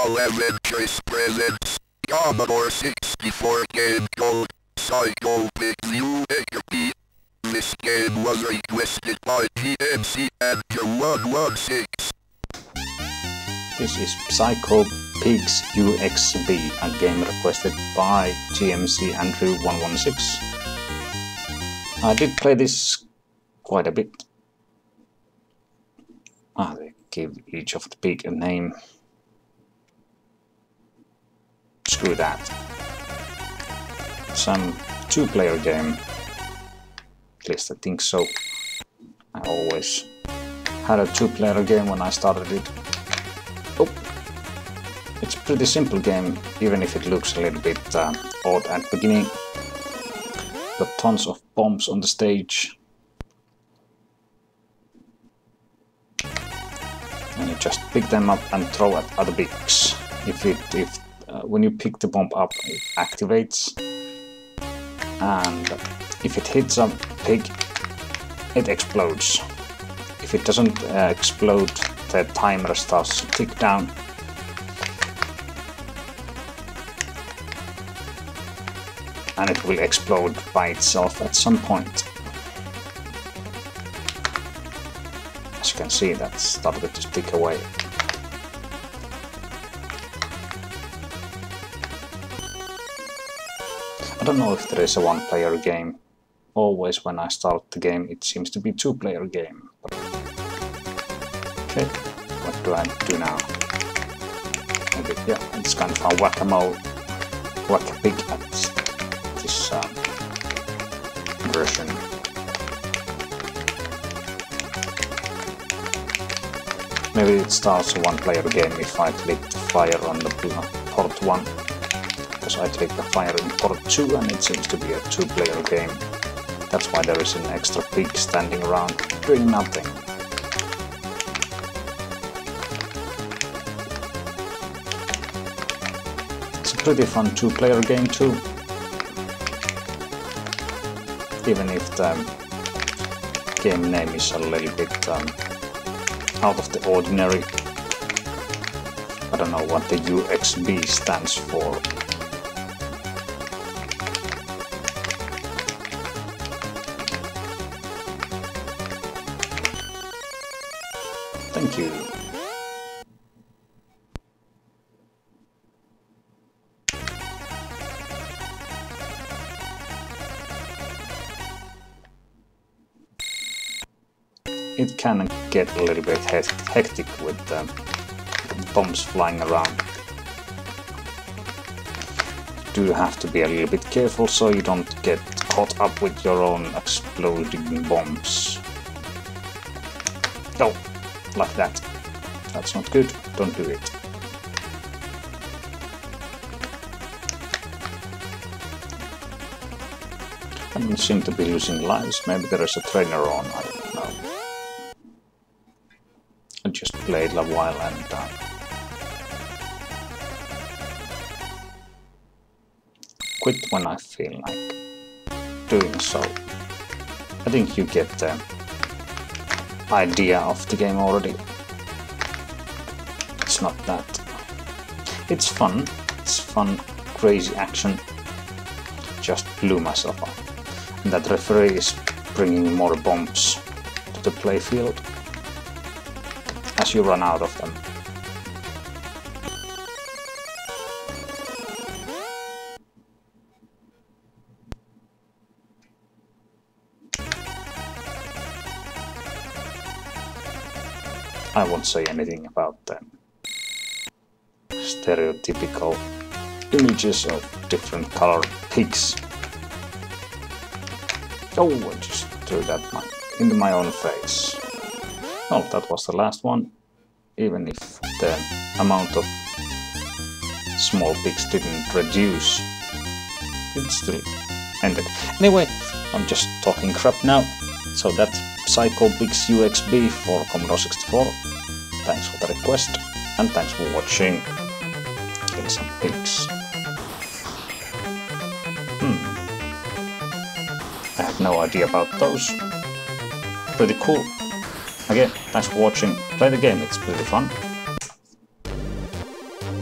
Polaventris presents Commodore 64 game called Psycho Pigs UXB. This game was requested by GMC Ager 116. This is Psycho Pigs UXB, a game requested by GMC Andrew 116. I did play this quite a bit. They give each of the pig a name. Screw that. Some two-player game. At least I think so. I always had a two-player game when I started it. Oh, it's a pretty simple game, even if it looks a little bit odd at the beginning. Got tons of bombs on the stage. And you just pick them up and throw at other pigs. When you pick the bomb up, it activates, and if it hits a pig, it explodes. If it doesn't explode, the timer starts to tick down. And it will explode by itself at some point. As you can see, that started to tick away. I don't know if there is a one-player game. Always when I start the game, it seems to be a two-player game. Okay, what do I do now? Maybe, yeah, it's kind of a whack-a-mole, whack-a-pig at this version. Maybe it starts a one-player game if I click the fire on the port 1. Because I click the fire in port 2 and it seems to be a two-player game. That's why there is an extra pig standing around doing nothing. It's a pretty fun two-player game too. Even if the game name is a little bit out of the ordinary. I don't know what the UXB stands for. Thank you. It can get a little bit hectic with bombs flying around. You do have to be a little bit careful so you don't get caught up with your own exploding bombs. Oh, like that. That's not good. Don't do it. I don't seem to be losing lives. Maybe there is a trainer on. I don't know. I just played a while and quit when I feel like doing so. I think you get the idea of the game already. It's not that. It's fun. It's fun, crazy action. Just blew myself up. And that referee is bringing more bombs to the playfield as you run out of them. I won't say anything about the stereotypical images of different colored pigs. Oh, I just threw that into my own face. Oh, that was the last one. Even if the amount of small pigs didn't reduce, it still ended. Anyway, I'm just talking crap now. So that's Psycho Pigs UXB for Commodore 64. Thanks for the request, and thanks for watching. Kill some pigs. I have no idea about those. Pretty cool. Again, thanks for watching. Play the game, it's pretty fun.